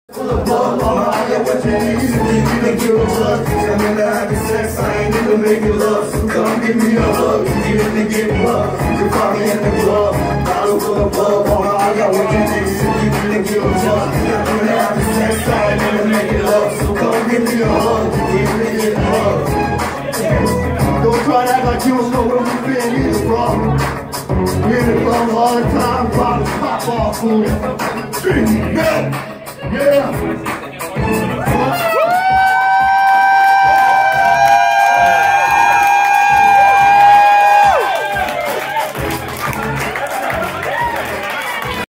I got what you need, you need to give a fuck. I'm into having sex, I ain't into making love. So come give me a hug, you need to get bugged. You can find me in the club, bottle full of bug. I got what you need, you need to give a fuck. I'm into having sex, I ain't into making love. So come give me a hug, you need to get bugged. Don't try to act like you don't know where we've been either, bro. We in the club all the time, bottles pop off, fool. Yeah.